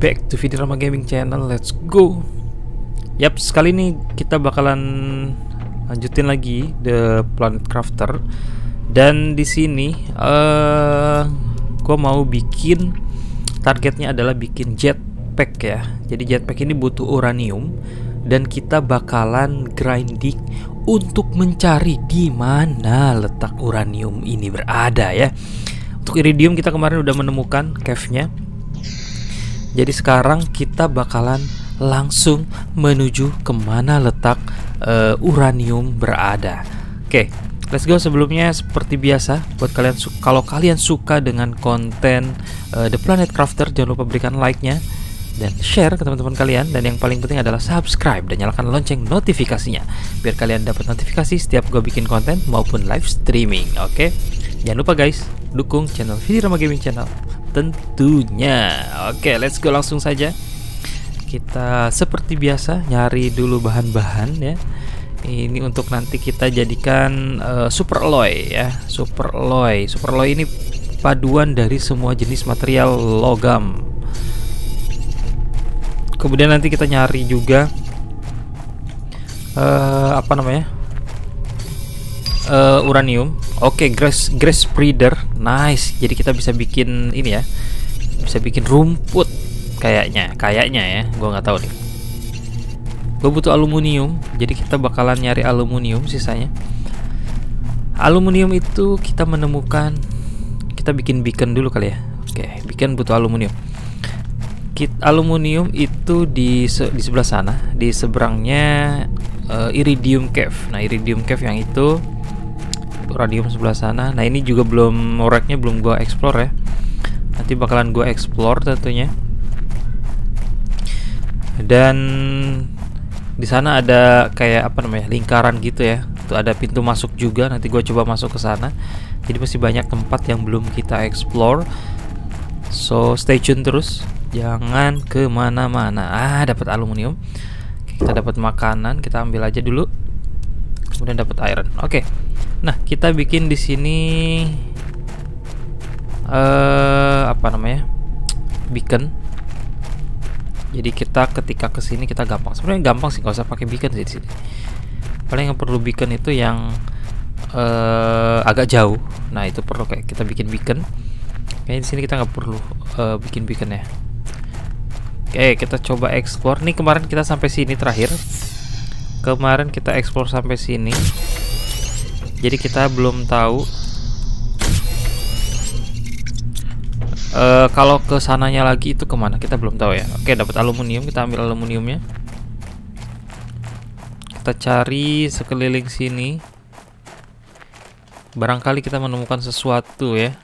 back to Vidirama Gaming Channel. Let's go. Yap, sekali ini kita bakalan lanjutin lagi The Planet Crafter. Dan di sini gua mau bikin, targetnya adalah bikin jetpack ya. Jadi jetpack ini butuh uranium dan kita bakalan grinding untuk mencari di mana letak uranium ini berada ya. Untuk iridium kita kemarin udah menemukan cave-nya. Jadi sekarang kita bakalan langsung menuju kemana letak uranium berada. Oke, let's go. Sebelumnya seperti biasa, buat kalian kalau kalian suka dengan konten The Planet Crafter, jangan lupa berikan like-nya dan share ke teman-teman kalian. Dan yang paling penting adalah subscribe dan nyalakan lonceng notifikasinya biar kalian dapat notifikasi setiap gue bikin konten maupun live streaming. Oke, jangan lupa guys, dukung channel Vidirama Gaming Channel tentunya. Oke, let's go langsung saja. Kita seperti biasa nyari dulu bahan-bahan ya. Ini untuk nanti kita jadikan super alloy ya. Super alloy ini paduan dari semua jenis material logam. Kemudian nanti kita nyari juga apa namanya, uranium. Oke, grass breeder, nice. Jadi kita bisa bikin ini ya, bisa bikin rumput kayaknya ya. Gua nggak tahu nih. Gue butuh aluminium, jadi kita bakalan nyari aluminium sisanya. Aluminium itu kita menemukan, kita bikin beacon dulu kali ya. Oke, beacon butuh aluminium. Aluminium itu di sebelah sana, di seberangnya iridium cave. Nah, iridium cave yang itu, uranium sebelah sana. Nah, ini juga belum, oreknya belum gua explore ya. Nanti bakalan gua explore tentunya. Dan di sana ada kayak apa namanya, lingkaran gitu ya. Tuh ada pintu masuk juga. Nanti gua coba masuk ke sana. Jadi masih banyak tempat yang belum kita explore. So stay tune terus, jangan kemana-mana. Dapat aluminium. Kita dapat makanan, kita ambil aja dulu. Kemudian dapat iron. Oke. Nah, kita bikin di sini apa namanya, beacon. Jadi kita ketika kesini kita gampang. Sebenarnya gampang sih, nggak usah pakai beacon sih di sini. Paling yang perlu beacon itu yang agak jauh. Nah, itu perlu kayak kita bikin beacon. Kayaknya di sini kita nggak perlu bikin beacon ya. Oke, kita coba explore. Nih kemarin kita sampai sini terakhir. Kemarin kita explore sampai sini. Jadi kita belum tahu kalau ke sananya lagi itu kemana, kita belum tahu ya. Oke, dapat aluminium, kita ambil aluminiumnya. Kita cari sekeliling sini. Barangkali kita menemukan sesuatu ya.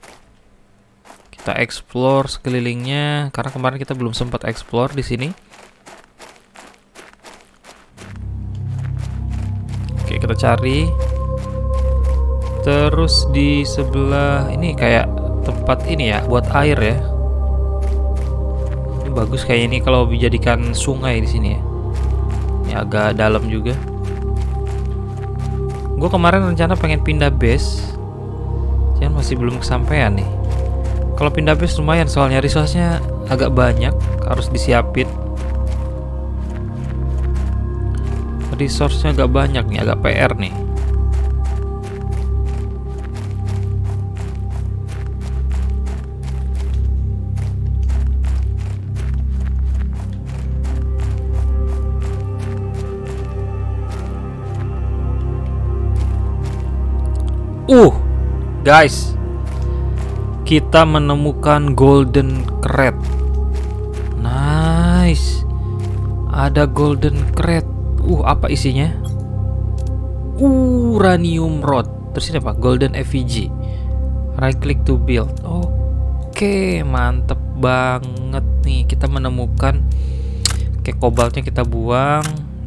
Kita explore sekelilingnya karena kemarin kita belum sempat explore di sini. Oke, kita cari. Terus di sebelah ini kayak tempat ini ya, buat air ya. Ini bagus kayak ini kalau dijadikan sungai di sini ya. Ini agak dalam juga. Gue kemarin rencana pengen pindah base, cuman masih belum kesampaian nih. Kalau pindah base lumayan, soalnya resource-nya agak banyak, harus disiapin. Resource-nya agak banyak nih, agak PR nih. Guys, kita menemukan golden crate. Nice. Ada golden crate. Apa isinya? Uranium rod. Terus ini apa? Golden FEG. Right click to build. Oke, mantep banget nih. Kita menemukan kayak kobaltnya, kita buang.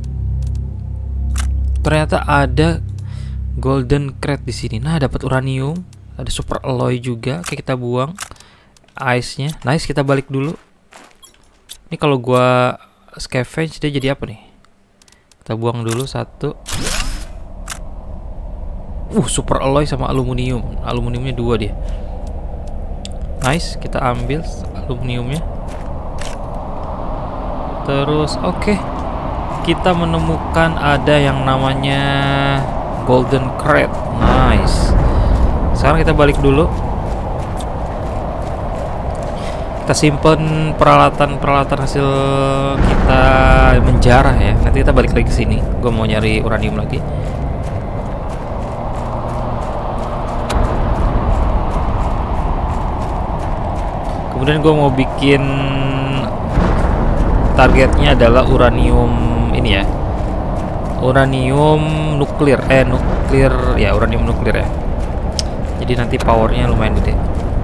Ternyata ada golden crate di sini. Nah, dapat uranium, ada super alloy juga. Oke, kita buang ice-nya. Nice, kita balik dulu. Ini kalau gua scavenge dia jadi apa nih? Kita buang dulu satu. Super alloy sama aluminium. Aluminiumnya 2 dia. Nice, kita ambil aluminiumnya. Terus oke, kita menemukan ada yang namanya golden crate. Nice. Sekarang kita balik dulu. Kita simpen peralatan hasil kita menjarah ya. Nanti kita balik lagi ke sini. Gue mau nyari uranium lagi. Kemudian gue mau bikin targetnya adalah uranium ini ya. Uranium nuklir. Uranium nuklir ya. Jadi nanti powernya lumayan gede.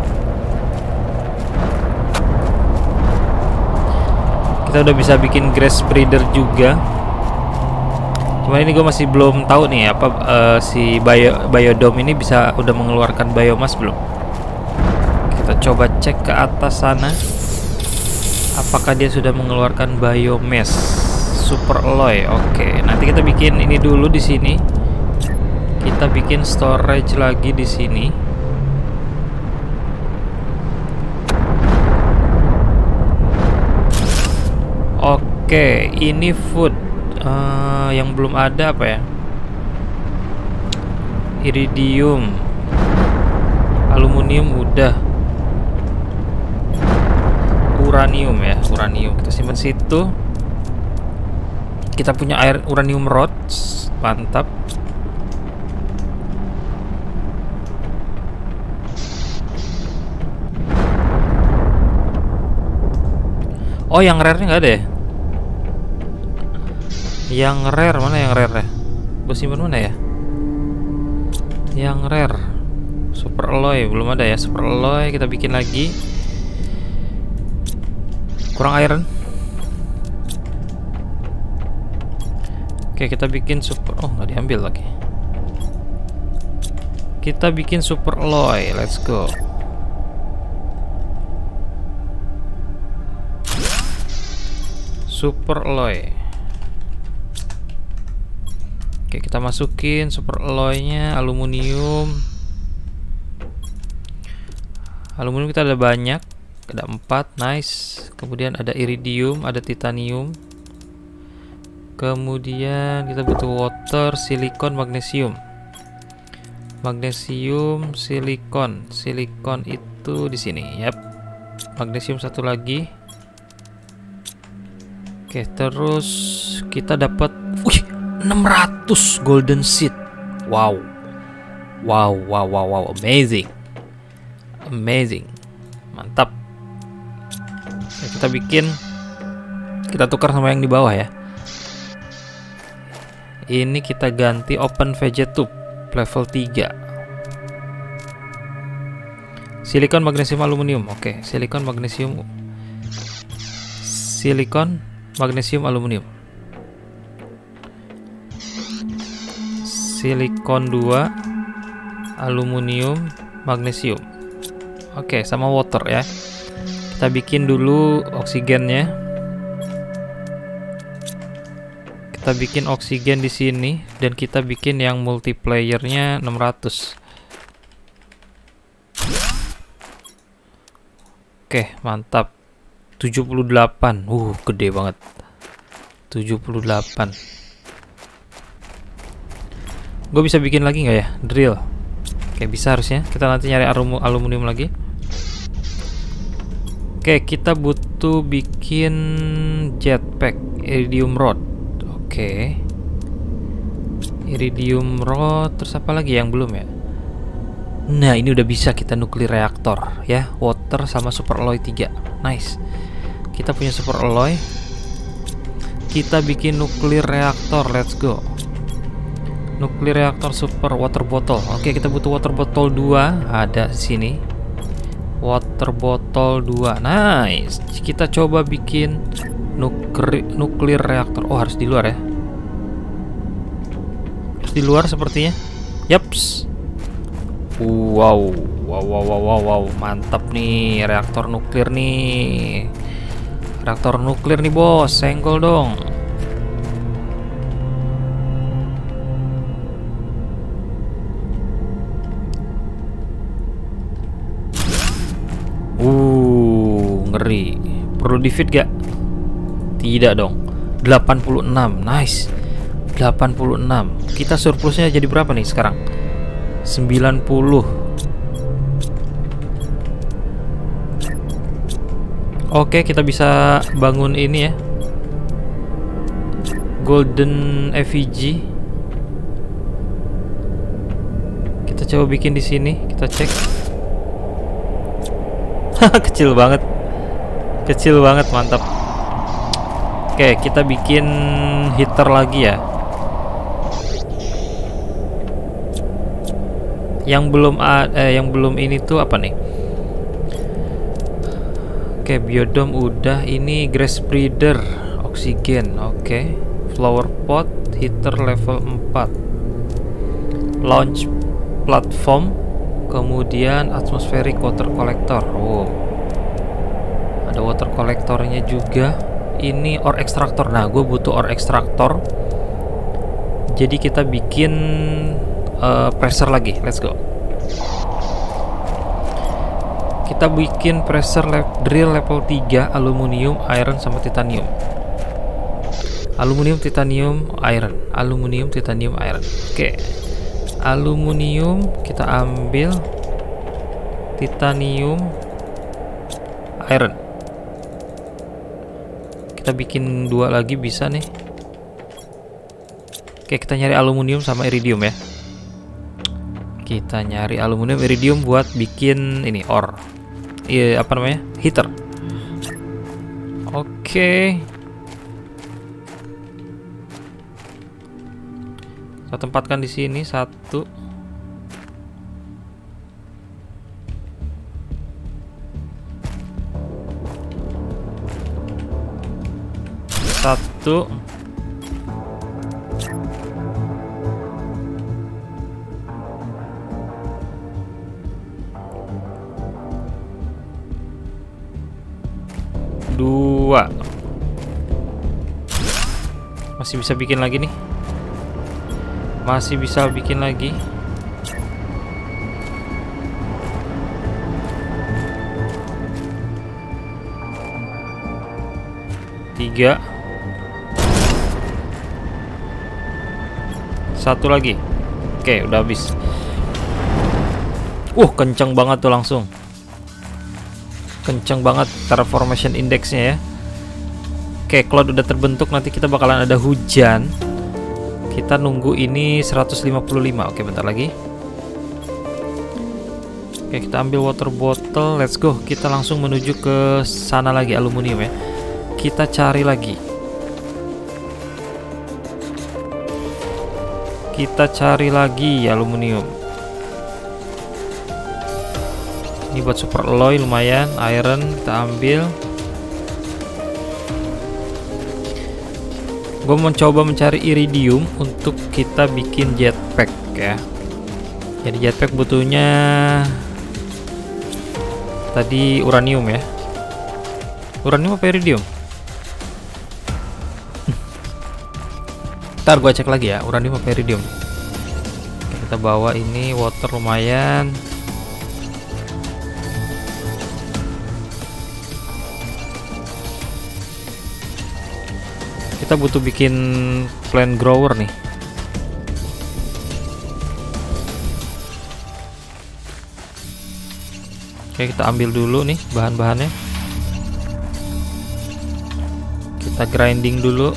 Kita udah bisa bikin grass breeder juga. Cuma ini gue masih belum tahu nih apa si biodome ini udah mengeluarkan biomass belum. Kita coba cek ke atas sana. Apakah dia sudah mengeluarkan biomass super alloy? Oke, nanti kita bikin ini dulu di sini. Kita bikin storage lagi di sini. Oke, ini food. Yang belum ada apa ya? Iridium, aluminium udah. Uranium ya, uranium kita simpan situ. Kita punya air uranium rods, mantap. Oh, yang rare-nya nggak ada ya? Yang rare mana yang rare ya? Gue simpan mana ya? Yang rare super alloy belum ada ya. Super alloy kita bikin lagi. Kurang iron. Oke, kita bikin super. Oh, nggak diambil lagi. Kita bikin super alloy. Let's go. Super alloy. Oke, kita masukin super alloynya. Aluminium. Aluminium kita ada banyak. Ada 4, nice. Kemudian ada iridium, ada titanium. Kemudian kita butuh water, silikon, magnesium. Magnesium, silikon. Silikon itu di sini. Yap. Magnesium satu lagi. Oke, terus kita dapat 600 golden seed. Wow. Wow, amazing. Amazing. Mantap. Kita tukar sama yang di bawah ya. Ini kita ganti open vegetube level 3. Silikon, magnesium, aluminium. Oke, silikon, magnesium, aluminium. Silikon 2, aluminium, magnesium. Oke, sama water ya. Kita bikin dulu oksigennya. Kita bikin oksigen di sini dan kita bikin yang multiplayernya 600. Oke, mantap. 78. Gede banget. 78. Gue bisa bikin lagi nggak ya? Drill. Oke, bisa harusnya. Kita nanti nyari aluminium lagi. Oke, kita butuh bikin jetpack, iridium rod. Oke. Iridium rod, terus apa lagi yang belum ya? Nah, ini udah bisa kita nuklir reaktor ya, water sama super alloy 3. Nice. Kita punya super alloy. Kita bikin nuklir reaktor, let's go. Nuklir reaktor super water bottle. Oke, kita butuh water bottle 2, ada di sini. Water bottle 2. Nice. Kita coba bikin nuklir reaktor. Oh, harus di luar ya. Harus di luar sepertinya. Yaps. Wow. Mantap nih reaktor nuklir nih. Reaktor nuklir nih, bos. Senggol dong. Ngeri. Perlu di feed gak? Tidak dong. 86. Nice. 86. Kita surplusnya jadi berapa nih sekarang? 90. Oke, kita bisa bangun ini ya. Golden effigy. Kita coba bikin di sini, kita cek. Kecil banget. Kecil banget, mantap. Oke, kita bikin heater lagi ya. Yang belum ini tuh apa nih? Oke, biodome udah, ini grass breeder, oksigen, oke. Flower pot, heater level 4. Launch platform, kemudian atmospheric water collector. Oh. Ada water collectornya juga. Ini ore extractor. Nah, gue butuh ore extractor. Jadi kita bikin pressure lagi. Let's go. Kita bikin pressure drill level 3, aluminium, iron sama titanium. Aluminium, titanium, iron. Aluminium, titanium, iron. Oke. Aluminium kita ambil, titanium, iron. Kita bikin 2 lagi bisa nih. Oke, kita nyari aluminium sama iridium ya. Kita nyari aluminium, iridium buat bikin ini ore. Iya, apa namanya? Heater. Oke. Kita tempatkan di sini 1. Satu. Dua. Masih bisa bikin lagi nih. Masih bisa bikin lagi. Tiga. Satu lagi. Oke, udah habis. Kenceng banget tuh langsung. Kenceng banget terraformation indexnya ya. Oke, cloud udah terbentuk, nanti kita bakalan ada hujan. Kita nunggu ini 155. Oke, bentar lagi. Oke, kita ambil water bottle. Let's go. Kita langsung menuju ke sana lagi, aluminium ya. Kita cari lagi. Kita cari lagi aluminium. Ini buat super alloy lumayan. Iron kita ambil. Gue mencoba mencari iridium untuk kita bikin jetpack ya. Jadi jetpack butuhnya tadi uranium ya. Uranium apa iridium? Ntar gue cek lagi ya, uranium apa iridium. Kita bawa ini water lumayan. Kita butuh bikin plant grower nih. Oke, kita ambil dulu nih bahan-bahannya. Kita grinding dulu.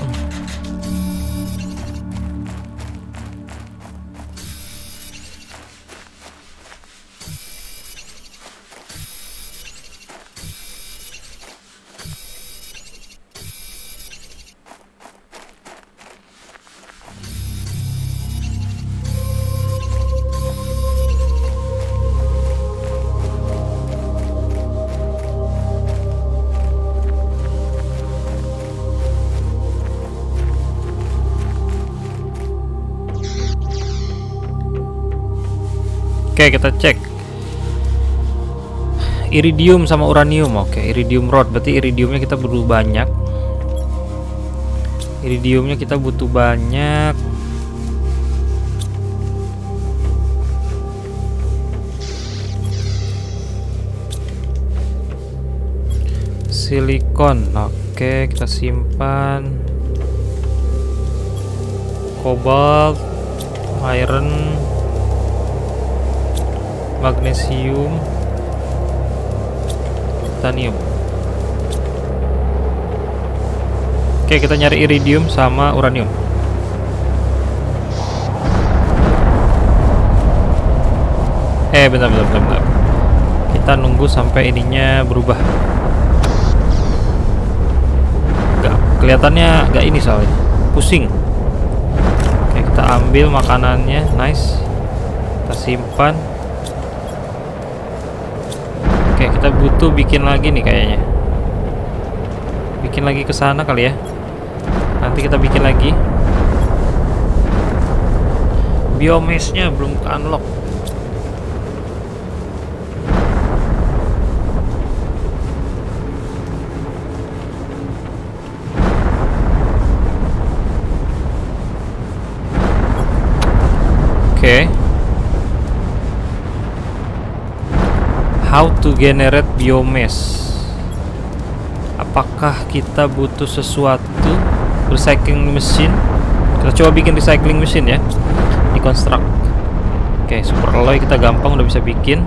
Oke, kita cek iridium sama uranium. Oke, iridium rod, berarti iridiumnya kita butuh banyak. Iridiumnya kita butuh banyak. Silikon. Oke. Oke, kita simpan. Kobalt, iron, magnesium, titanium. Oke, kita nyari iridium sama uranium. Bentar. Kita nunggu sampai ininya berubah. Kelihatannya nggak ini soalnya. Pusing. Oke, kita ambil makanannya. Nice. Kita simpan. Oke, kita butuh bikin lagi nih kayaknya. Bikin lagi ke sana kali ya. Nanti kita bikin lagi. Biomass-nya belum unlock. Oke. How to generate biomass. Apakah kita butuh sesuatu? Recycling machine. Kita coba bikin recycling machine ya. Di construct. Oke, super alloy kita gampang udah bisa bikin.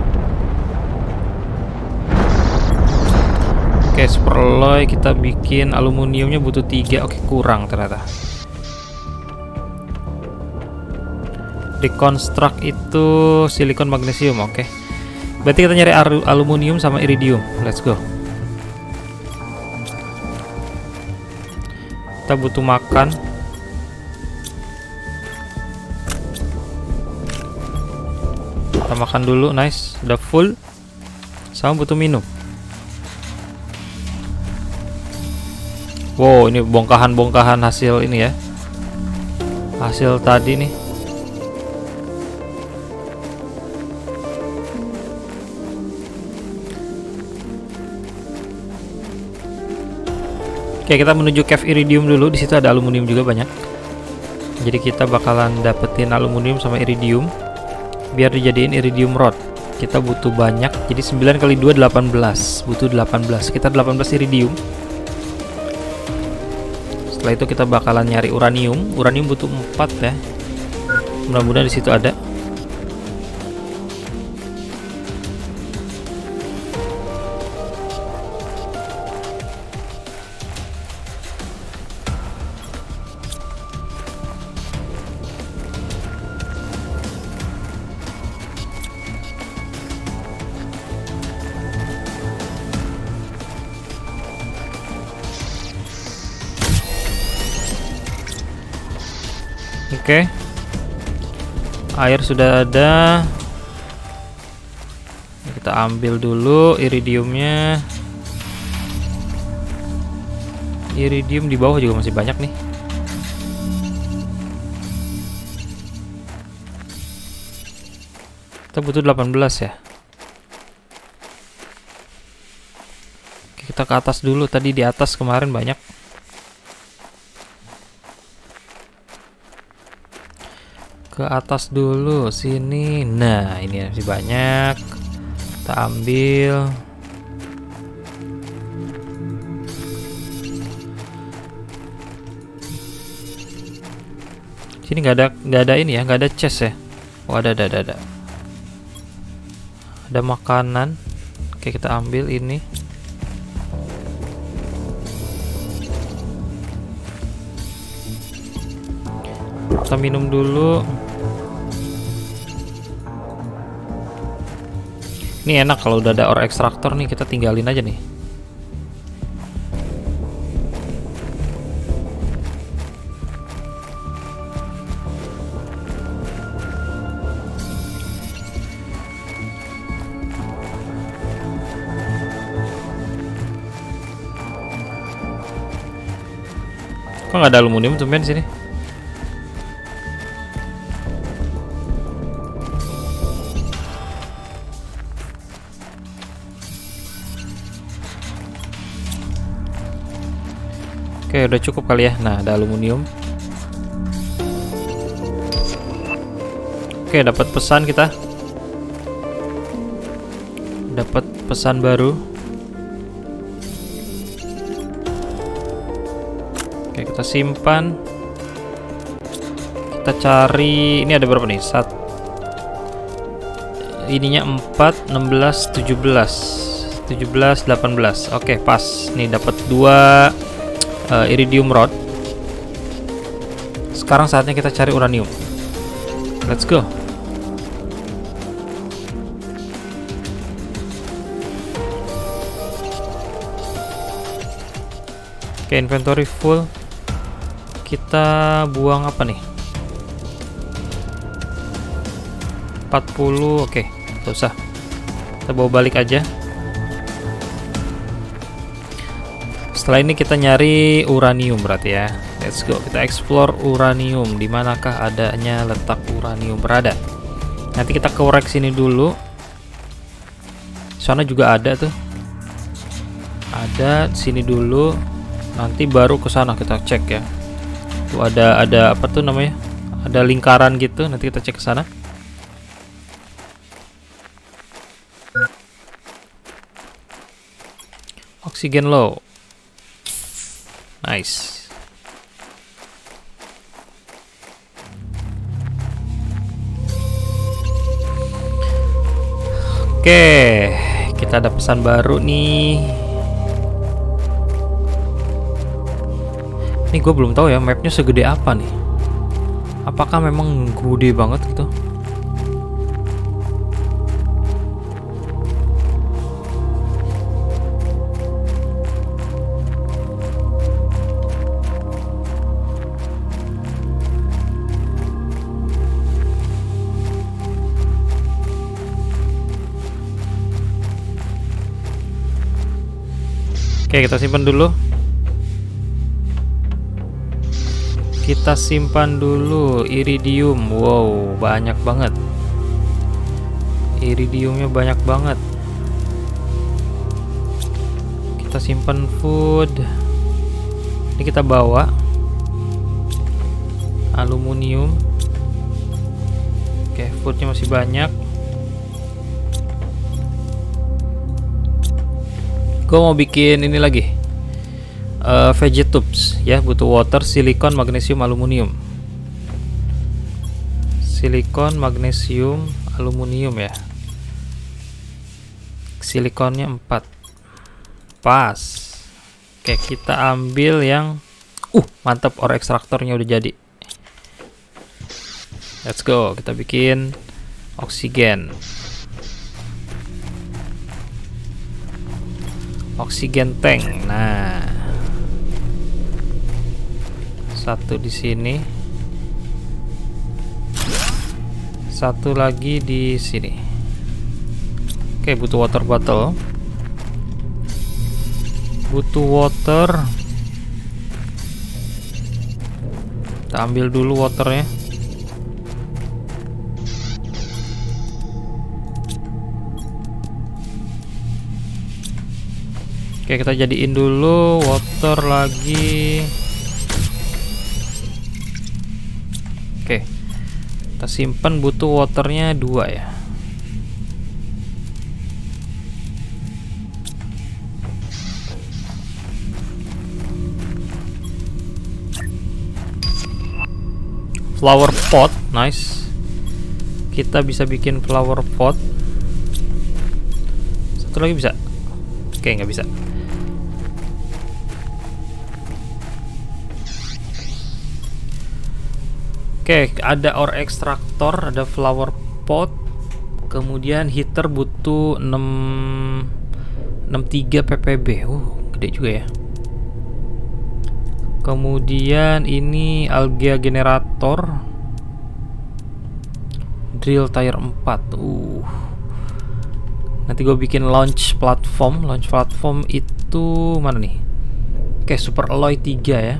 Oke, super alloy kita bikin. Aluminiumnya butuh 3. Oke, kurang ternyata. Deconstruct itu silikon magnesium. Oke. Berarti kita nyari aluminium sama iridium. Let's go. Kita butuh makan. Kita makan dulu. Nice. Udah full. Sama butuh minum. Wow, ini bongkahan-bongkahan hasil ini ya. Hasil tadi nih. Oke, kita menuju cave iridium dulu. Di situ ada aluminium juga banyak. Jadi kita bakalan dapetin aluminium sama iridium biar dijadiin iridium rod. Kita butuh banyak. Jadi 9 kali 2 18. Butuh 18. Kita 18 iridium. Setelah itu kita bakalan nyari uranium. Uranium butuh 4 ya. Mudah-mudahan di situ ada. Oke. Air sudah ada. Kita ambil dulu iridiumnya. Iridium di bawah juga masih banyak nih. Kita butuh 18 ya. Oke, kita ke atas dulu. Tadi di atas kemarin banyak. Ke atas dulu sini. Nah, ini masih banyak. Kita ambil. Sini nggak ada ini ya, nggak ada chest ya. Oh, ada. Ada makanan. Oke, kita ambil ini. Kita minum dulu. Ini enak kalau udah ada ore ekstraktor nih, kita tinggalin aja nih. Kok nggak ada aluminium tumben di sini? Oke, udah cukup kali ya. Nah, ada aluminium. Oke, dapat pesan kita. Dapat pesan baru. Oke, kita simpan. Kita cari, ini ada berapa nih? Ininya 4, 16, 17, 18. Oke, pas. Nih dapat 2 iridium rod. Sekarang saatnya kita cari uranium. Let's go. Oke, inventory full. Kita buang apa nih? 40. Oke, gak usah. Kita bawa balik aja. Setelah ini kita nyari uranium berarti ya. Let's go. Kita explore uranium. Di manakah adanya letak uranium berada? Nanti kita korek sini dulu. Sana juga ada tuh. Ada sini dulu. Nanti baru ke sana kita cek ya. Tuh ada apa tuh namanya? Ada lingkaran gitu. Nanti kita cek ke sana. Oksigen low. Nice. Oke, kita ada pesan baru nih. Ini gue belum tahu ya mapnya segede apa nih. Apakah memang gede banget gitu? Oke, kita simpan dulu. Kita simpan dulu iridium. Wow, banyak banget. Iridiumnya banyak banget. Kita simpan food. Ini kita bawa aluminium. Oke, foodnya masih banyak. Gue mau bikin ini lagi, vegetubes ya, butuh water, silikon, magnesium, aluminium. Silikon, magnesium, aluminium ya. Silikonnya 4. Pas. Oke, kita ambil yang mantap, ore ekstraktornya udah jadi. Let's go, kita bikin oksigen. Oksigen tank. Nah, satu di sini, satu lagi di sini. Oke, butuh water bottle. Butuh water. Kita ambil dulu waternya. Oke, kita jadiin dulu water lagi. Oke, kita simpan, butuh waternya 2 ya. Flower pot, nice. Kita bisa bikin flower pot. Satu lagi bisa? Oke, nggak bisa. Oke, ada ore ekstraktor, ada flower pot, kemudian heater butuh 63 ppb. Gede juga ya. Kemudian ini algae generator, drill tire 4. Nanti gue bikin launch platform. Launch platform itu mana nih? Oke, super alloy 3 ya.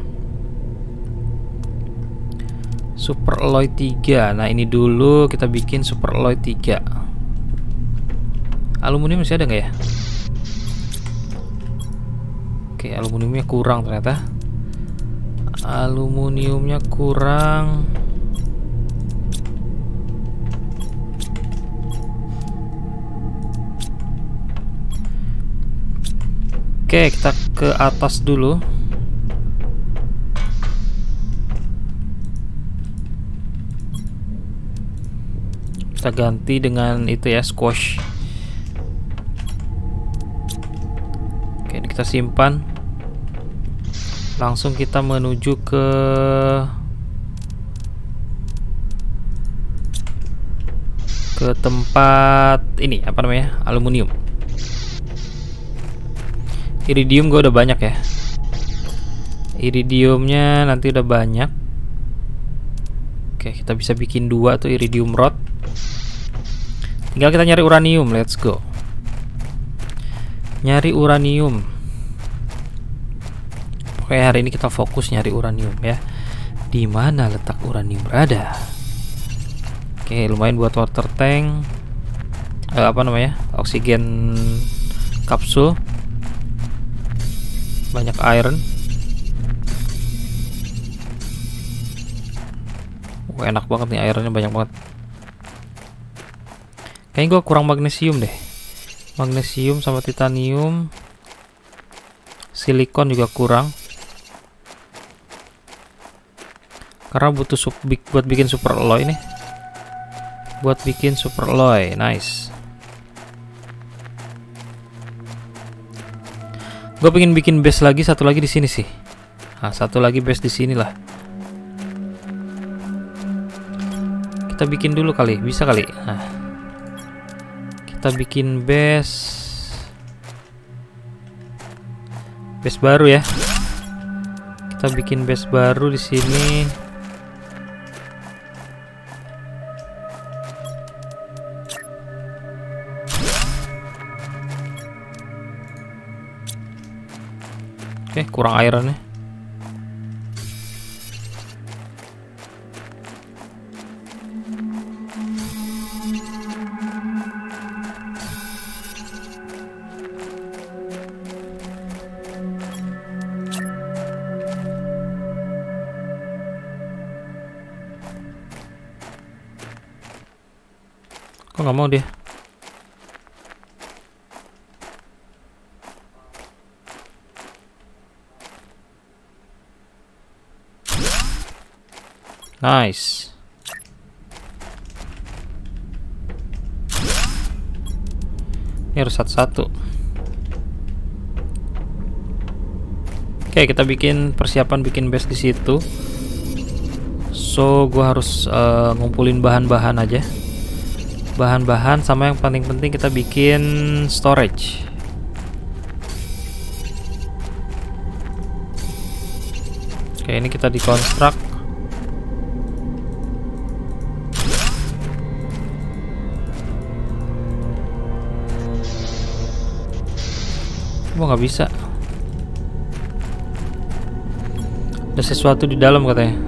Super alloy 3. Nah, ini dulu kita bikin super alloy 3. Aluminium masih ada nggak ya? Oke, aluminiumnya kurang ternyata. Aluminiumnya kurang. Oke, kita ke atas dulu. Kita ganti dengan itu ya, squash. Oke, ini kita simpan. Langsung kita menuju ke tempat ini, apa namanya, aluminium. Iridium gue udah banyak ya. Iridiumnya nanti udah banyak. Oke, kita bisa bikin 2 tuh iridium rod. Tinggal kita nyari uranium, let's go. Nyari uranium. Oke, hari ini kita fokus nyari uranium ya. Di mana letak uranium berada? Oke, lumayan buat water tank. Apa namanya? Oksigen kapsul. Banyak iron. Enak banget nih, ironnya banyak banget. Kayaknya gue kurang magnesium deh. Magnesium sama titanium. Silikon juga kurang. Karena butuh buat bikin super alloy nih. Buat bikin super alloy, nice. Gue pengen bikin base lagi, satu lagi di sini sih. Nah, satu lagi base di sini lah. Kita bikin dulu kali, bisa kali. Nah. Kita bikin base baru ya. Kita bikin base baru di sini. Oke, kurang ironnya. Kok nggak mau dia? Nice. Ini harus satu-satu. Oke, kita bikin persiapan bikin base di situ. So, gua harus ngumpulin bahan-bahan aja. Bahan-bahan sama yang paling penting kita bikin storage. Oke, ini kita deconstruct. Kok nggak bisa? Ada sesuatu di dalam katanya.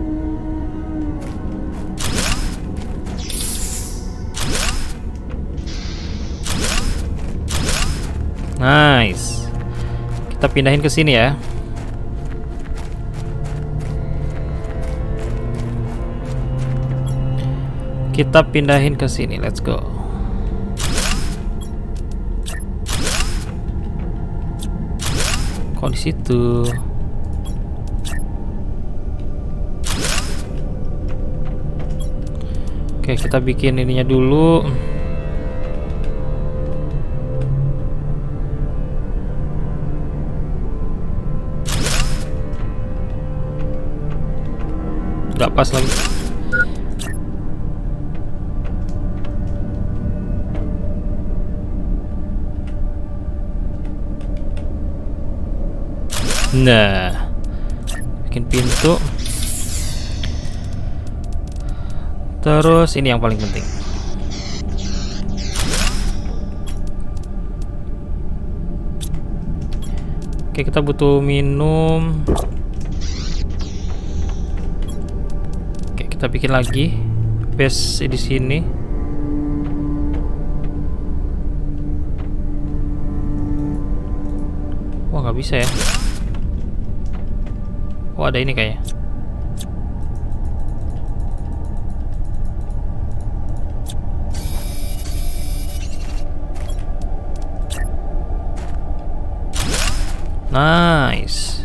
Nice. Kita pindahin ke sini ya. Kita pindahin ke sini. Let's go. Kok di situ? Oke, kita bikin ininya dulu. Gak pas lagi. Nah, bikin pintu. Terus ini yang paling penting. Oke, kita butuh minum. Kita bikin lagi base di sini. Wah, nggak bisa ya. Oh, ada ini kayaknya. Nice.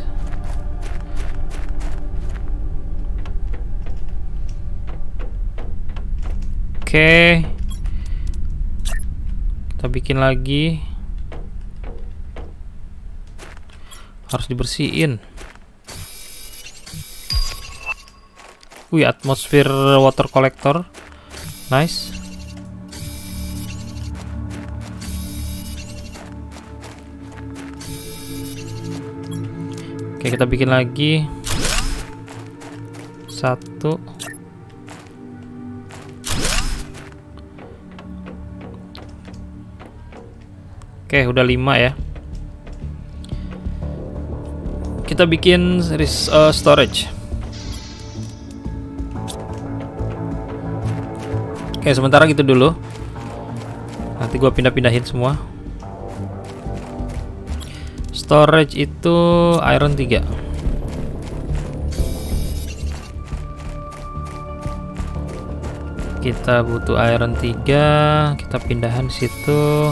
Oke. Kita bikin lagi. Harus dibersihin. Wih, atmosfer water collector. Nice. Oke, kita bikin lagi. Satu. Oke, udah 5 ya. Kita bikin storage. Oke, sementara gitu dulu. Nanti gua pindah-pindahin semua. Storage itu iron 3. Kita butuh iron 3, kita pindahan situ.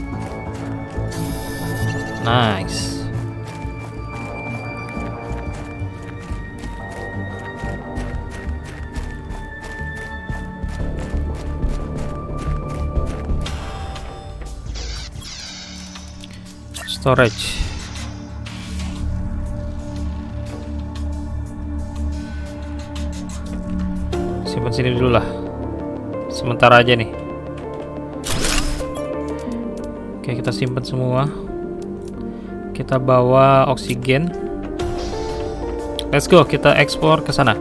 Nice. Storage. Simpan sini dulu lah. Sementara aja nih. Oke, kita simpan semua. Kita bawa oksigen. Let's go, kita ekspor ke sana.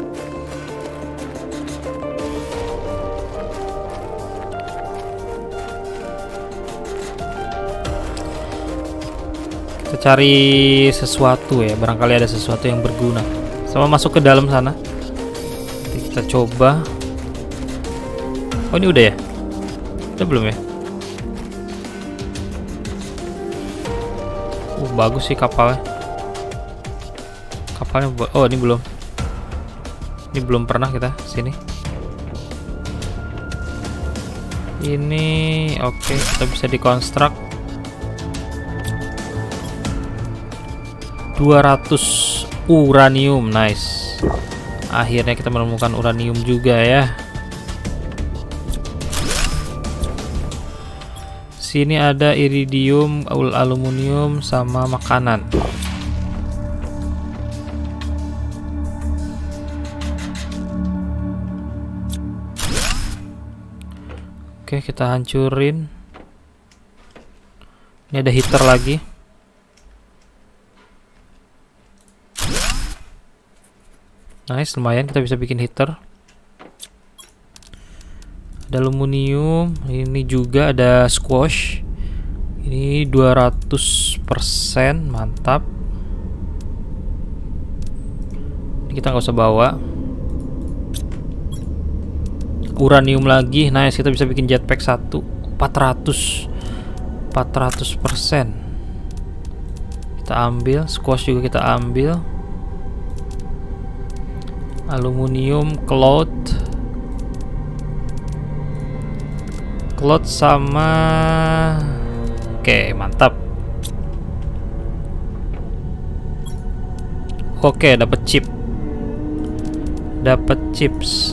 Kita cari sesuatu ya, barangkali ada sesuatu yang berguna. Sama masuk ke dalam sana. Nanti kita coba. Oh, ini udah ya? Udah belum ya? Bagus sih kapalnya. Kapalnya oh, ini belum. Ini belum pernah kita sini. Ini oke, kita bisa dikonstruk. 200 uranium, nice. Akhirnya kita menemukan uranium juga ya. Sini ada iridium, aluminium, sama makanan. Oke, kita hancurin. Ini ada heater lagi. Nice, lumayan kita bisa bikin heater. Ada aluminium, ini juga ada squash. Ini 200%, mantap. Ini kita nggak usah bawa. Uranium lagi, nice, kita bisa bikin jetpack 1. 400%. Kita ambil, squash juga kita ambil. Aluminium, cloth sama. Oke, mantap. Oke, dapat chip. Dapat chips.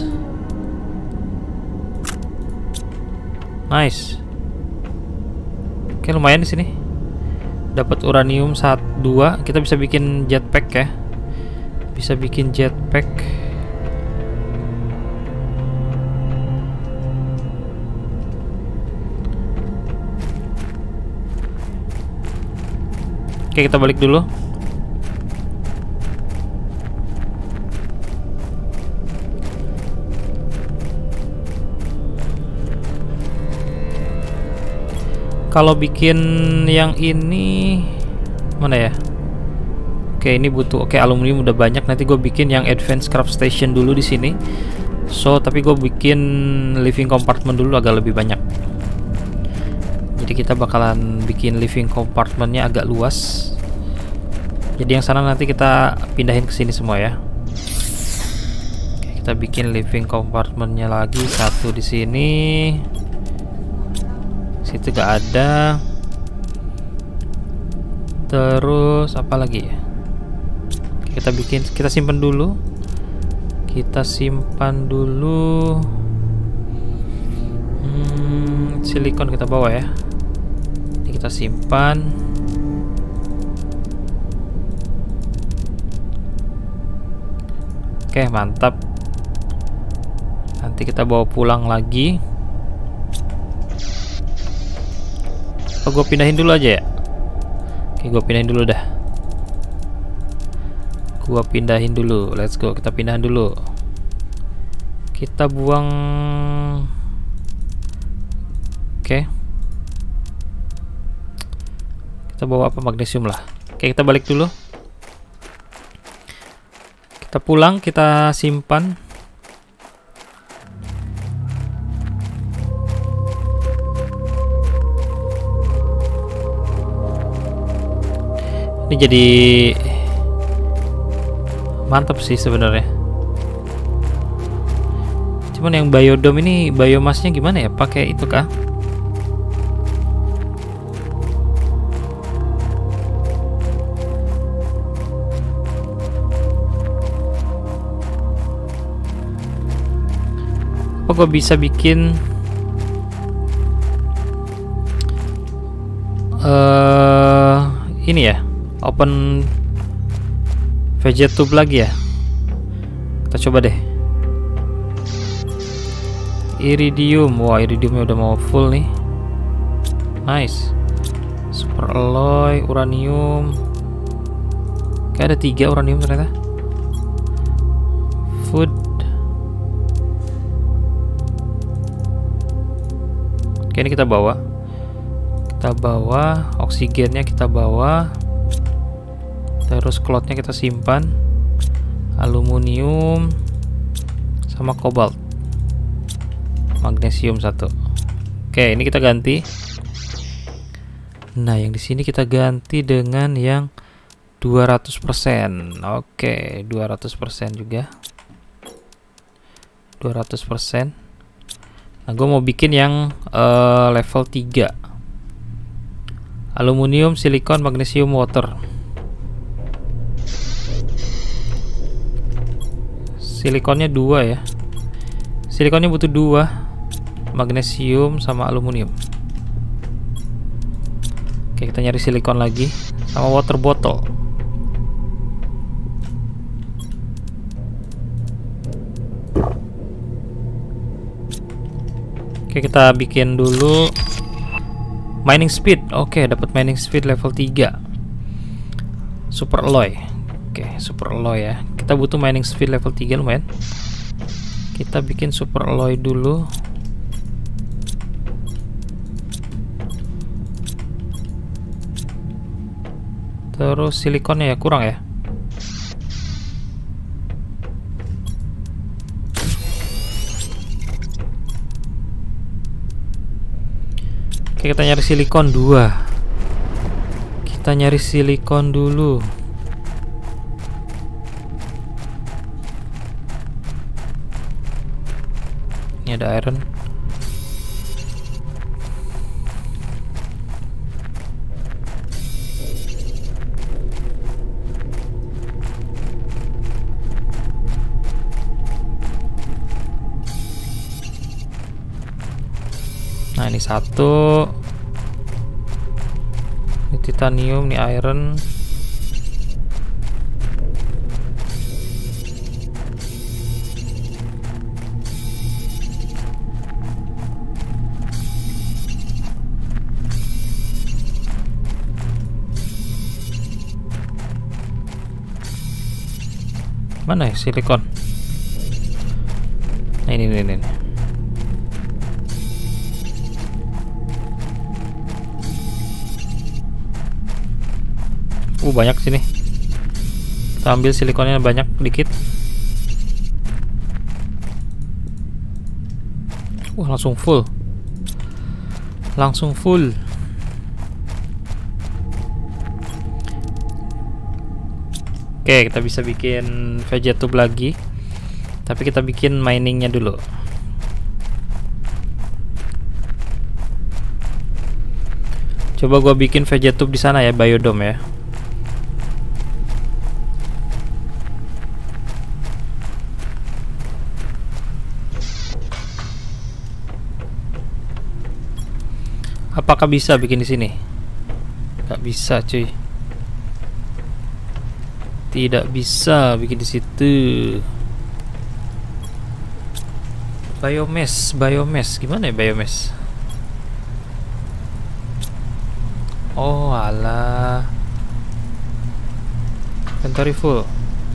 Nice. Oke, lumayan di sini. Dapat uranium 2. Kita bisa bikin jetpack ya. Bisa bikin jetpack. Oke, kita balik dulu. Kalau bikin yang ini mana ya? Oke, ini butuh. Oke, aluminium udah banyak. Nanti gue bikin yang advanced craft station dulu di sini. Tapi gue bikin living compartment dulu agak lebih banyak. Jadi kita bakalan bikin living compartmentnya agak luas. Jadi yang sana nanti kita pindahin ke sini semua ya. Oke, kita bikin living compartmentnya lagi 1 di sini. Situ gak ada. Terus apa lagi ya? Kita simpan dulu. Silikon kita bawa ya. Ini kita simpan. Oke, mantap. Nanti kita bawa pulang lagi. Oh, gue pindahin dulu aja ya. Oke, gue pindahin dulu dah. Gua pindahin dulu. Let's go. Kita pindahin dulu. Kita buang. Oke. Kita bawa apa? Magnesium lah. Oke, kita balik dulu. Kita pulang, kita simpan. Ini jadi mantap sih sebenarnya. Cuman yang biodome ini biomasnya gimana ya? Pakai itu kah? Apa gue bisa bikin ini ya? Open Vegetube lagi ya. Kita coba deh. Iridium. Wah, iridiumnya udah mau full nih. Nice. Super alloy, uranium. Kayak ada 3 uranium ternyata. Food. Oke, ini kita bawa. Kita bawa oksigennya, kita bawa. Terus cloudnya kita simpan, aluminium sama kobalt, magnesium 1. Oke, ini kita ganti. Nah, yang di sini kita ganti dengan yang 200%. Oke, 200% juga. 200%. Nah, gue mau bikin yang level 3. Aluminium, silikon, magnesium, water. Silikonnya 2 ya. Silikonnya butuh 2, magnesium sama aluminium. Oke, kita nyari silikon lagi sama water bottle. Oke, kita bikin dulu mining speed. Oke, dapat mining speed level 3. Super alloy. Oke, super alloy ya. Kita butuh mining speed level 3 lumayan. Kita bikin super alloy dulu. Terus silikonnya ya kurang ya. Oke, kita nyari silikon 2. Kita nyari silikon dulu. Ini ada iron. Nah, ini 1. Ini titanium, ini iron. Mana ya silikon? Nah, ini. Banyak sini. Kita ambil silikonnya banyak dikit. Langsung full. Langsung full. Oke, kita bisa bikin vegetube lagi. Tapi kita bikin miningnya dulu. Coba gua bikin vegetube di sana ya, biodome ya. Apakah bisa bikin di sini? Gak bisa, cuy. Tidak bisa bikin di situ. Biomass gimana ya biomass? Oh alah, inventory full.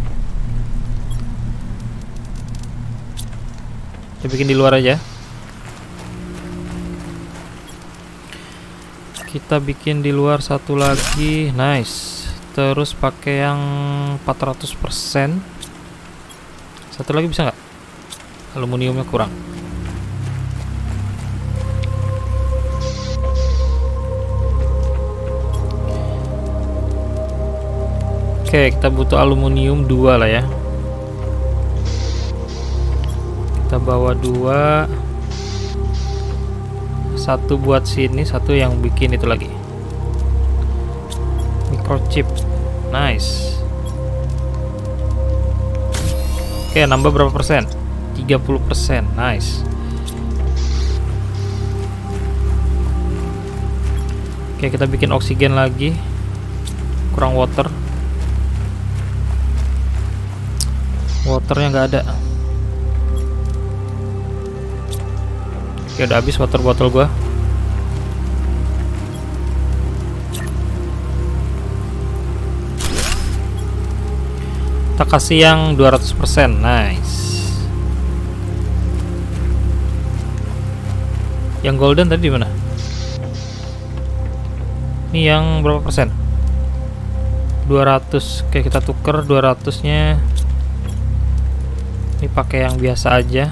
Kita bikin di luar aja. Kita bikin di luar satu lagi, nice. Terus pakai yang 400%. Satu lagi bisa nggak? Aluminiumnya kurang. Oke, kita butuh aluminium 2 lah ya. Kita bawa 2. Satu buat sini, satu yang bikin itu lagi. Microchip. Nice. Oke, nambah berapa persen? 30%. Nice. Oke, kita bikin oksigen lagi. Kurang water. Waternya nggak ada. Oke, udah habis water botol gua. Kita kasih yang 200%. Nice. Yang golden tadi di mana? Ini yang berapa persen? 200. Oke, kita tuker 200-nya. Ini pakai yang biasa aja.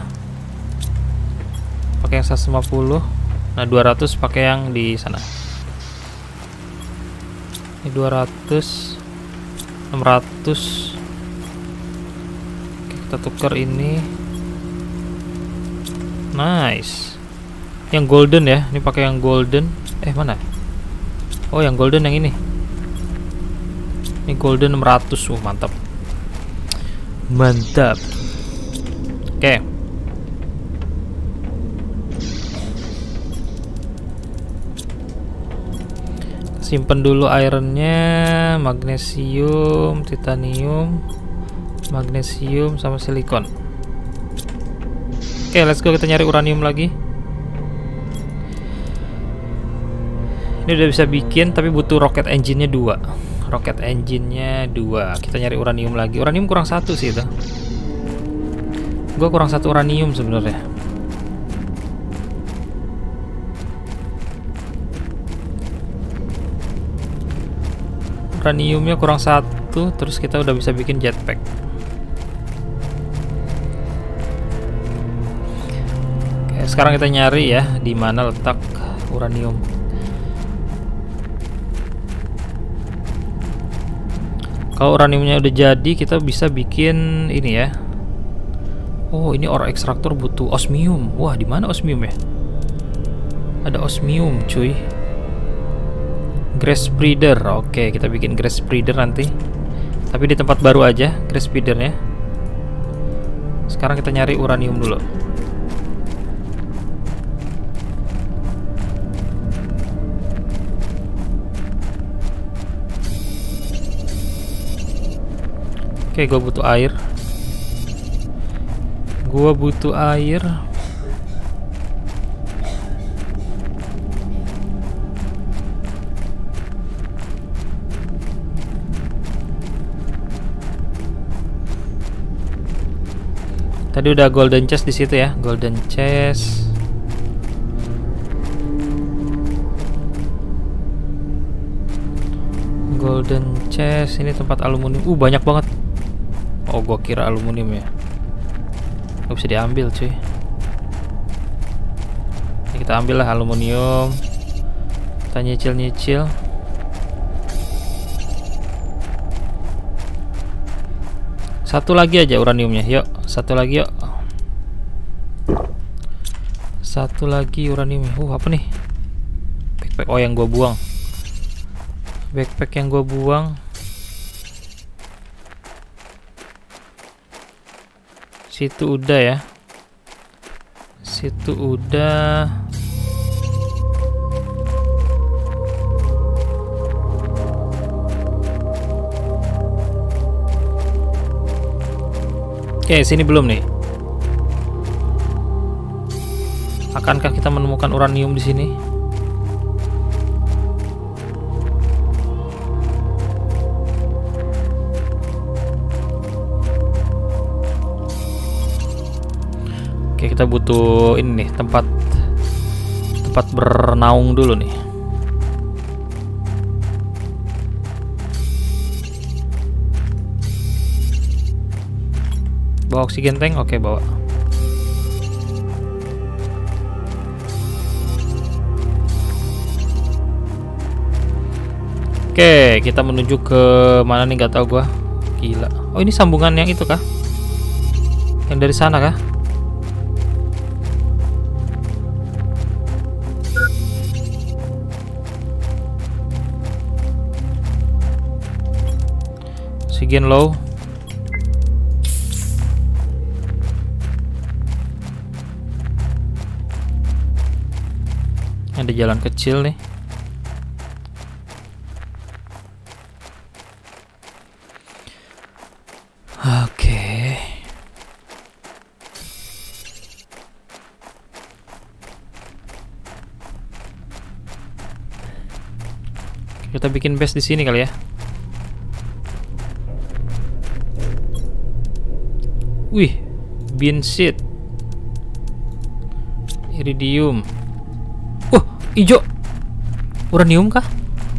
Pakai yang 150. Nah, 200 pakai yang di sana. Ini 200, 600. Oke, kita tuker ini. Nice. Yang golden ya. Ini pakai yang golden. Mana? Oh, yang golden yang ini. Ini golden 600. Mantap. Mantap. Oke. Simpen dulu ironnya, magnesium, titanium, magnesium sama silikon. Oke, let's go, kita nyari uranium lagi. Ini udah bisa bikin, tapi butuh rocket engine-nya 2. Rocket engine-nya 2. Kita nyari uranium lagi. Uranium kurang 1 sih itu. Gua kurang 1 uranium sebenarnya. Uraniumnya kurang 1, terus kita udah bisa bikin jetpack. Oke, sekarang kita nyari ya di mana letak uranium. Kalau uraniumnya udah jadi, kita bisa bikin ini ya. Oh, ini ore ekstraktor butuh osmium. Wah, di mana osmium ya? Ada osmium, cuy. Grass spreader. Oke, kita bikin grass spreader nanti. Tapi di tempat baru aja grass spreadernya. Sekarang kita nyari uranium dulu. Oke, gue butuh air. Gua butuh air. Tadi udah golden chest di situ ya, golden chest. Golden chest, ini tempat aluminium. Banyak banget. Oh, gua kira aluminium ya. Gak bisa diambil, cuy. Ini kita ambil lah aluminium. Kita nyicil-nyicil. Satu lagi aja uraniumnya. Yuk, satu lagi yuk. Satu lagi uraniumnya. Apa nih? Backpack. Oh, yang gua buang. Backpack yang gua buang. Situ udah ya. Situ udah. Oke, sini belum nih. Akankah kita menemukan uranium di sini? Oke, kita butuh ini nih, tempat bernaung dulu nih. Bawa oksigen tank, oke bawa. Oke, kita menuju ke mana nih, nggak tahu gua. Gila. Oh, ini sambungan yang itu kah? Yang dari sana kah? Oksigen low. Ada jalan kecil nih. Oke. Kita bikin base di sini kali ya. Wih, bean seed, iridium. Hijau. Uranium kah?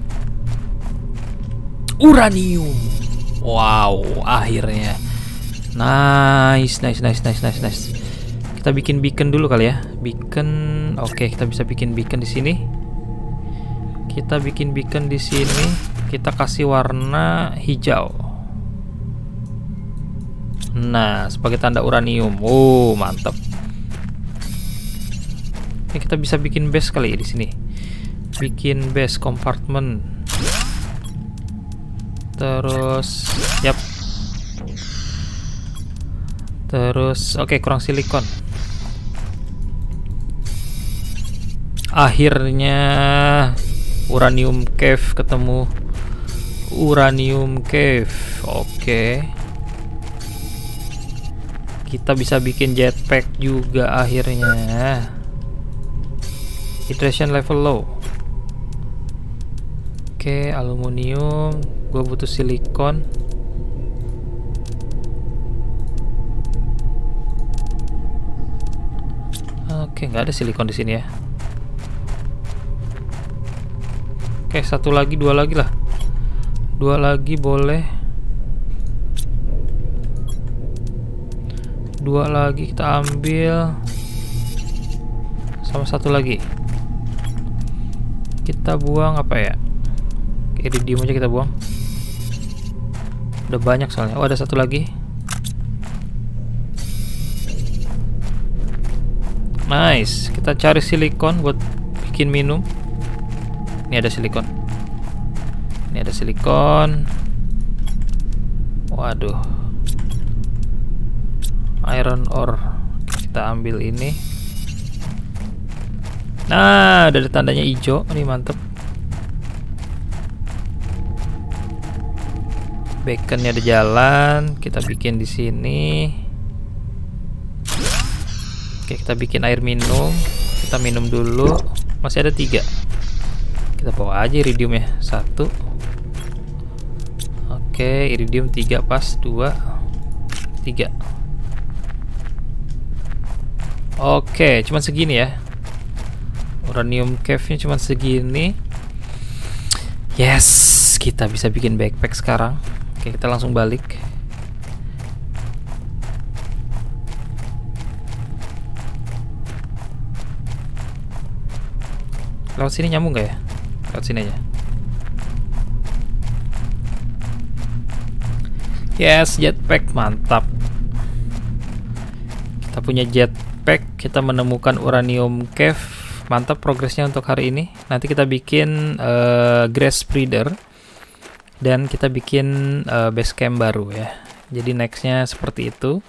Uranium. Wow, akhirnya. Nice. Kita bikin beacon dulu kali ya. Beacon. Oke, kita bisa bikin beacon di sini. Kita bikin beacon di sini. Kita kasih warna hijau. Nah, sebagai tanda uranium. Oh, mantap. Ini kita bisa bikin base kali ya di sini. Bikin base compartment. Terus, yap. Terus, oke, kurang silikon. Akhirnya uranium cave ketemu. Uranium cave. Oke. Kita bisa bikin jetpack juga akhirnya. Hydration level low. Oke, aluminium. Gue butuh silikon. Oke, nggak ada silikon di sini ya. Oke, satu lagi, dua lagi lah. Dua lagi boleh. Dua lagi kita ambil. Sama satu lagi. Kita buang apa ya? Iridium aja kita buang. Udah banyak soalnya. Oh, ada satu lagi. Nice. Kita cari silikon buat bikin minum. Ini ada silikon. Ini ada silikon. Waduh. Iron ore. Kita ambil ini. Nah, ada tandanya hijau. Ini mantep. Beaconnya ada jalan. Kita bikin di sini. Oke, kita bikin air minum. Kita minum dulu. Masih ada 3. Kita bawa aja iridiumnya. 1. Oke, iridium 3 pas. 2, 3. Oke, cuman segini ya. Uranium cave-nya cuma segini. Yes, kita bisa bikin backpack sekarang. Oke, kita langsung balik. Lewat sini nyambung gak ya? Lewat sini aja. Yes, jetpack mantap. Kita punya jetpack. Kita menemukan uranium cave. Mantap progresnya untuk hari ini. Nanti kita bikin grass breeder dan kita bikin base camp baru ya. Jadi nextnya seperti itu.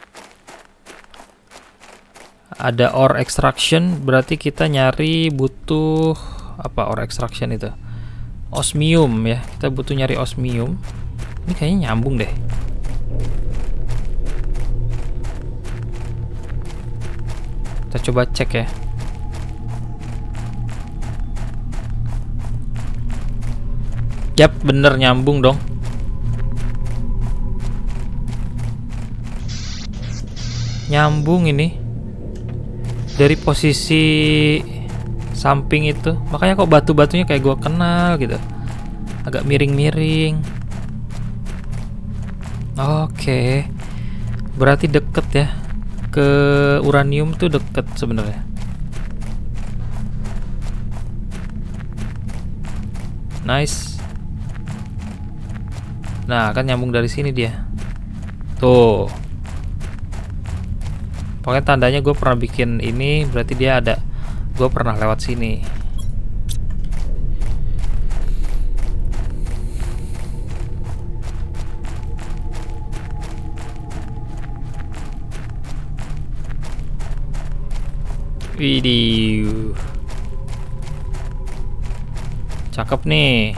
Ada ore extraction, berarti kita nyari butuh apa? Ore extraction itu osmium ya. Kita butuh nyari osmium. Ini kayaknya nyambung deh. Kita coba cek ya. Yap, bener nyambung dong. Nyambung ini dari posisi samping itu. Makanya kok batu-batunya kayak gua kenal gitu. Agak miring-miring. Oke. Berarti deket ya. Ke uranium tuh deket sebenarnya. Nice. Nah, kan nyambung dari sini dia. Tuh. Pokoknya tandanya gue pernah bikin ini, berarti dia ada. Gue pernah lewat sini. Video. Cakep nih.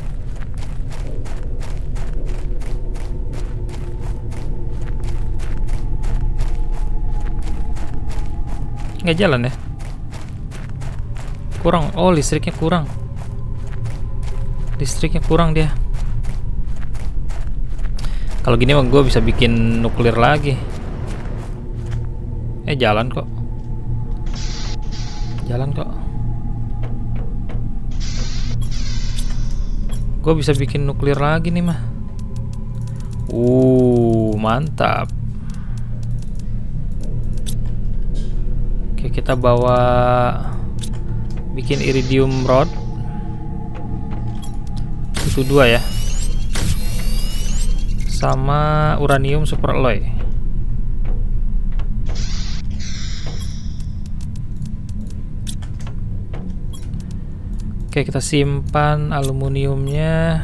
Nggak jalan ya? Kurang. Oh, listriknya kurang. Listriknya kurang dia. Kalau gini mah gue bisa bikin nuklir lagi. Jalan kok. Jalan kok. Gue bisa bikin nuklir lagi nih mah. Mantap. Oke, kita bawa bikin iridium rod. Itu 2 ya. Sama uranium super alloy. Oke, kita simpan aluminiumnya.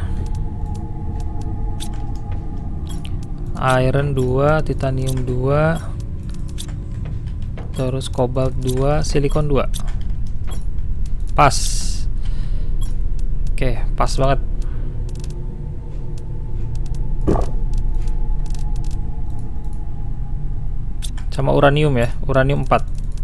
Iron 2, titanium 2. Terus kobalt 2, silikon 2. Pas. Oke, pas banget. Sama uranium ya, uranium 4.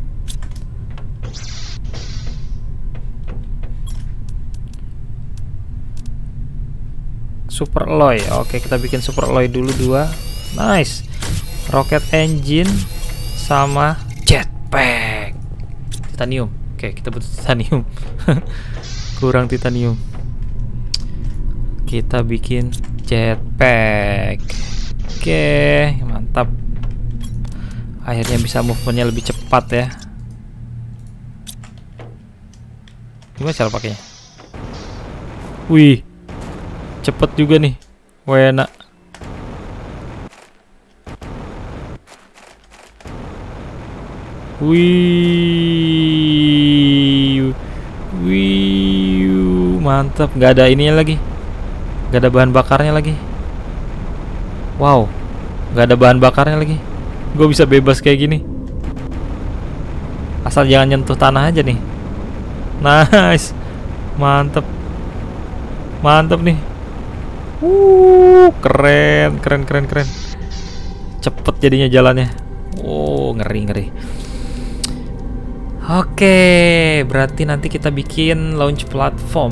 Super alloy. Oke, kita bikin super alloy dulu 2. Nice. Rocket engine sama jetpack. Titanium. Oke, kita butuh titanium. Kurang titanium. Kita bikin jetpack. Oke, mantap. Akhirnya bisa movementnya lebih cepat ya. Gimana cara pakainya? Wih, cepet juga nih. Wena. Wih, mantap. Nggak ada ininya lagi, nggak ada bahan bakarnya lagi. Wow, nggak ada bahan bakarnya lagi. Gue bisa bebas kayak gini, asal jangan nyentuh tanah aja nih. Nice, mantap, mantap nih. Keren. Cepet jadinya jalannya. Ngeri. Oke, berarti nanti kita bikin launch platform.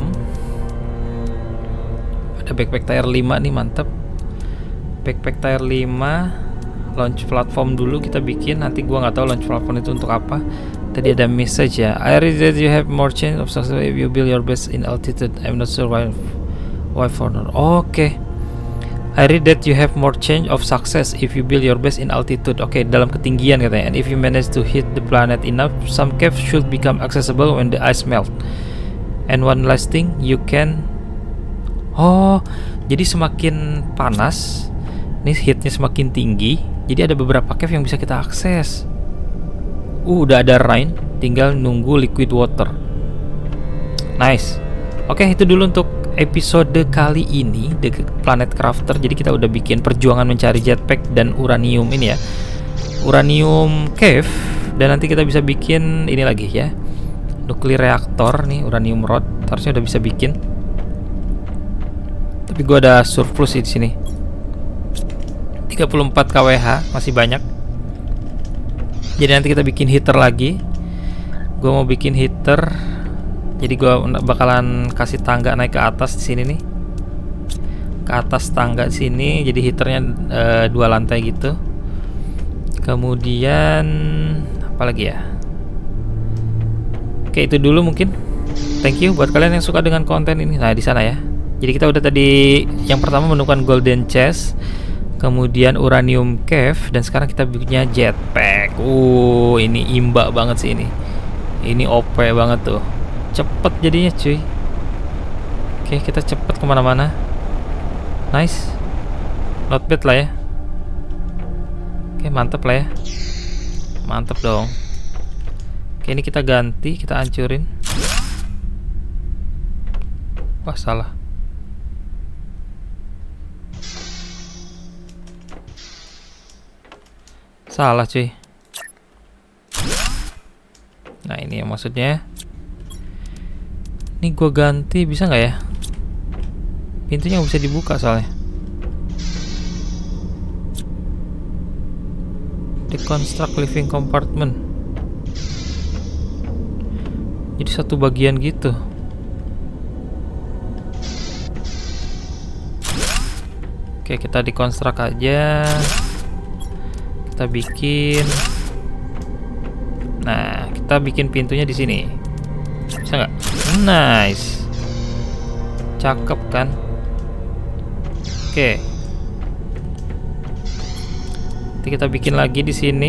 Ada backpack tier 5 nih, mantep. Backpack tier 5, launch platform dulu kita bikin. Nanti gua nggak tahu launch platform itu untuk apa. Tadi ada message ya. I read that you have more chance of success if you build your base in altitude. I'm not sure why for now. Oke. I read that you have more chance of success if you build your base in altitude. Oke, dalam ketinggian katanya. And if you manage to hit the planet enough, some caves should become accessible when the ice melt. And one last thing, you can. Jadi semakin panas, nih hitnya semakin tinggi. Jadi ada beberapa cave yang bisa kita akses. Udah ada rain, tinggal nunggu liquid water. Nice. Oke, itu dulu untuk episode kali ini The Planet Crafter. Jadi kita udah bikin perjuangan mencari jetpack dan uranium ini ya, uranium cave. Dan nanti kita bisa bikin ini lagi ya, nuklir reaktor nih, uranium rod. Harusnya udah bisa bikin. Tapi gua ada surplus di sini. 34 kWh, masih banyak. Jadi nanti kita bikin heater lagi. Gue mau bikin heater. Jadi gue bakalan kasih tangga naik ke atas di sini nih. Ke atas tangga sini. Jadi heaternya 2 lantai gitu. Kemudian apa lagi ya? Oke, itu dulu mungkin. Thank you buat kalian yang suka dengan konten ini. Nah, di sana ya. Jadi kita udah tadi yang pertama menemukan golden chest, kemudian uranium cave, dan sekarang kita bikinnya jetpack. Ini imba banget sih ini. Ini OP banget tuh. Cepet jadinya cuy. Oke, kita cepet kemana-mana. Nice. Not bad lah ya. Oke, mantep lah ya. Mantep dong. Oke, ini kita ganti, kita hancurin. Wah, salah. Salah cuy. Nah, ini yang maksudnya. Ini gue ganti, bisa nggak ya? Pintunya nggak bisa dibuka soalnya. Deconstruct living compartment. Jadi satu bagian gitu. Oke, kita deconstruct aja. Kita bikin. Nah, kita bikin pintunya di sini. Bisa nggak? Nice. Cakep kan? Oke. Nanti kita bikin lagi di sini.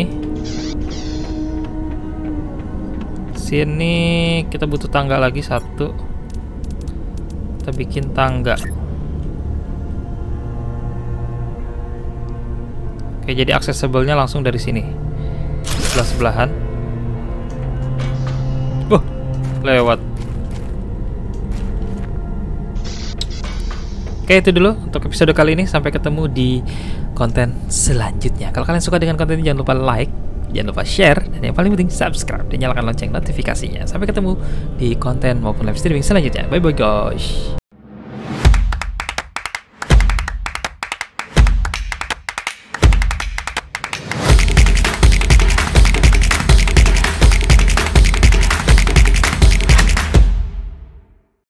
Sini kita butuh tangga lagi 1. Kita bikin tangga. Oke, jadi accessible-nya langsung dari sini. Sebelah-sebelahan. Lewat. Oke, itu dulu untuk episode kali ini. Sampai ketemu di konten selanjutnya. Kalau kalian suka dengan konten ini, jangan lupa like, jangan lupa share, dan yang paling penting subscribe dan nyalakan lonceng notifikasinya. Sampai ketemu di konten maupun live streaming selanjutnya. Bye bye guys.